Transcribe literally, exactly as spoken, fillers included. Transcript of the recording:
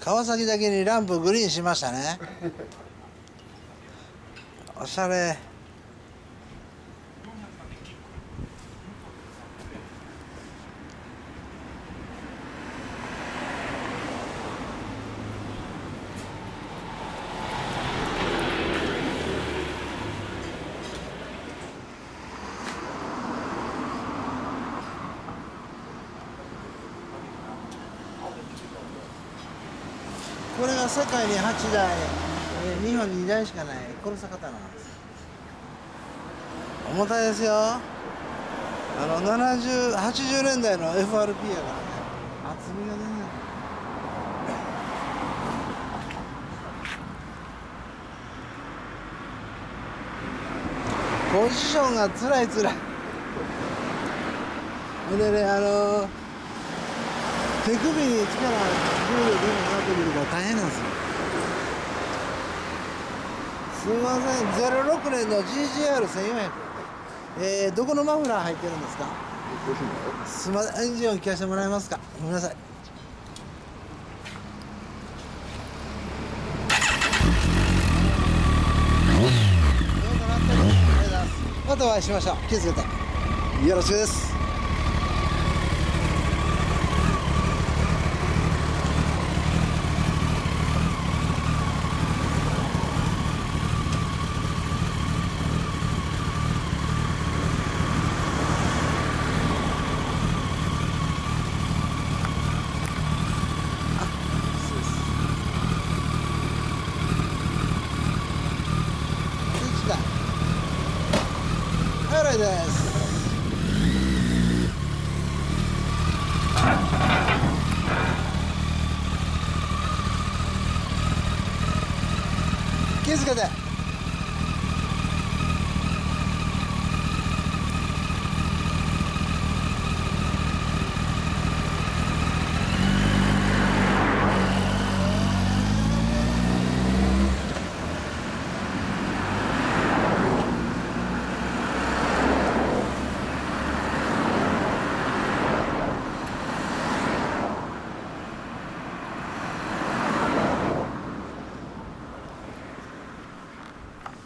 川崎だけにランプグリーンしましたね。おしゃれ。これが世界にはちだい、えー、日本ににだいしかない殺さ方なんです。重たいですよ。あのななじゅう、はちじゅうねんだいの エフアールピー やからね。厚みが全然。ポジションがつらいつらい。でね、あのー、手首に力重量でもなってくるから大変なんですよ。すみません、ゼロろくねんの ジージーアールせんよんひゃく、えー、どこのマフラー入ってるんですか？すみません、エンジン音聞かせてもらえますか？ごめんなさい。またお会いしましょう。気をつけてよろしくです。はいです。気をつけて。